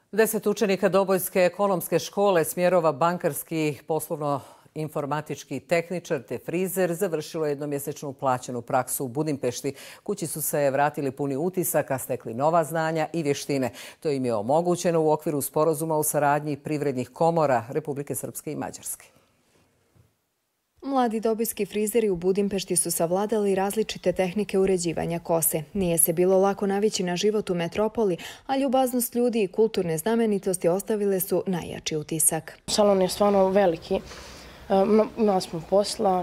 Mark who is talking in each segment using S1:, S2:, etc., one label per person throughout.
S1: 10 učenika Dobojske ekonomske škole smjerova bankarski, poslovno-informatički tehničar te frizer završilo jednomjesečnu plaćenu praksu u Budimpešti. Kući su se vratili puni utisaka, stekli nova znanja i vještine. To im je omogućeno u okviru sporazuma o saradnji privrednih komora Republike Srpske i Mađarske.
S2: Mladi dobojski frizeri u Budimpešti su savladali različite tehnike uređivanja kose. Nije se bilo lako navići na život u metropoli, a ljubaznost ljudi i kulturne znamenitosti ostavile su najjači utisak.
S3: Salon je stvarno veliki. Imali smo posla.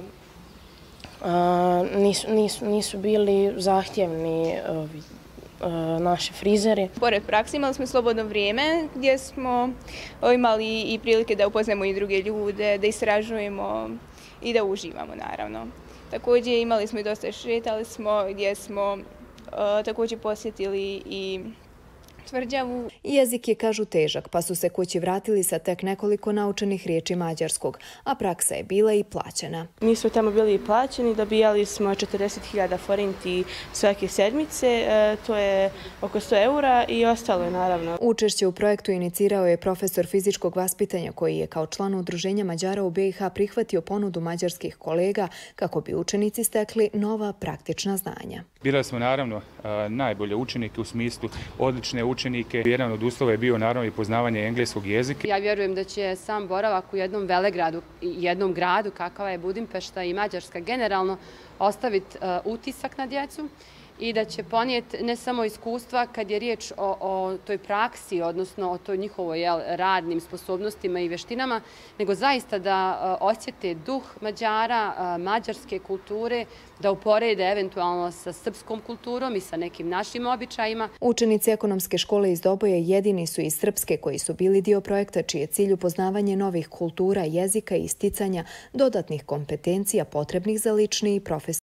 S3: Nisu bili zahtjevni naši frizeri.
S4: Pored prakse imali smo slobodno vrijeme gdje smo imali i prilike da upoznamo i druge ljude, da istražujemo i da uživamo, naravno. Također imali smo i dosta šetali smo gdje smo također posjetili i tvrđavu.
S2: Jezik je, kažu, težak, pa su se kući vratili sa tek nekoliko naučenih riječi mađarskog, a praksa je bila i plaćena.
S5: Mi smo tamo bili i plaćeni, dobijali smo 40.000 forinti svake sedmice, to je oko 100 eura i ostalo je naravno.
S2: Učešće u projektu inicirao je profesor fizičkog vaspitanja koji je kao član Udruženja Mađara u BiH prihvatio ponudu mađarskih kolega kako bi učenici stekli nova praktična znanja.
S6: Birali smo naravno najbolje učenike u smislu odlične učenike. Jedan od uslova je bio naravno i poznavanje engleskog jezika.
S7: Ja vjerujem da će sam boravak u jednom velegradu, jednom gradu kakva je Budimpešta i Mađarska generalno ostaviti utisak na djecu i da će ponijeti ne samo iskustva kad je riječ o toj praksi, odnosno o toj njihovoj radnim sposobnostima i vještinama, nego zaista da osjete duh Mađara, mađarske kulture, da uporede eventualno sa srpskom kulturom i sa nekim našim običajima.
S2: Učenici ekonomske škole iz Doboje jedini su iz Srpske koji su bili dio projekta čiji je cilj upoznavanje novih kultura, jezika i isticanja dodatnih kompetencija potrebnih za lični i profesionalni